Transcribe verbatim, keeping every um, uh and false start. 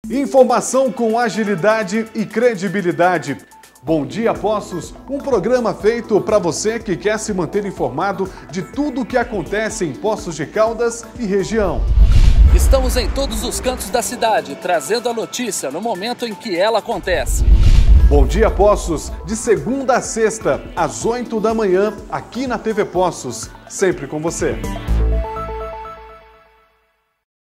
Informação com agilidade e credibilidade. Bom Dia Poços, um programa feito para você que quer se manter informado de tudo o que acontece em Poços de Caldas e região. Estamos em todos os cantos da cidade, trazendo a notícia no momento em que ela acontece. Bom Dia Poços, de segunda a sexta, às oito da manhã, aqui na T V Poços, sempre com você.